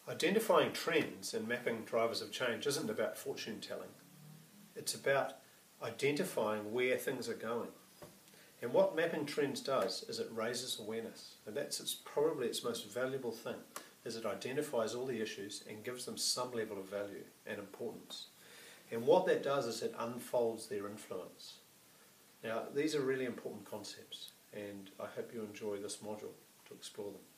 Identifying trends and mapping drivers of change isn't about fortune telling. It's about identifying where things are going. And what mapping trends does is it raises awareness, and that's probably its most valuable thing, is it identifies all the issues and gives them some level of value and importance. And what that does is it unfolds their influence. Now, these are really important concepts, and I hope you enjoy this module to explore them.